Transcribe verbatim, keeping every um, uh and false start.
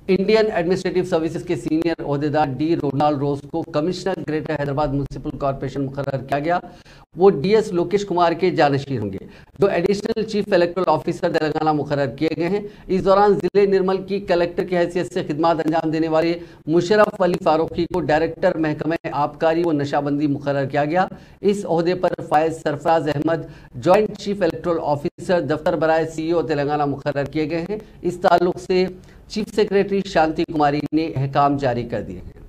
Indian administrative services के senior ओहदेदार D Ronald Ross को commissioner greater Hyderabad municipal corporation मुकर्रर किया गया। वो डीएस लोकेश कुमार के जानशीर होंगे, जो additional chief electoral officer Telangana मुकर्रर किए गए हैं। इस दौरान जिले निर्मल की कलेक्टर की हैसियत से खिदमत अंजाम देने वाले मुशर्रफ अली फारूकी को डायरेक्टर महकमे आबकारी व नशाबंदी मुकर्रर किया गया। इस ओहदे पर फायज Sarfaraz Ahmed joint chief electoral officer दफ्तर बराए सीईओ तेलंगाना मुकर्रर किए गए हैं। इस ताल्लुक से चीफ सेक्रेटरी शांति कुमारी ने अहकाम जारी कर दिए हैं।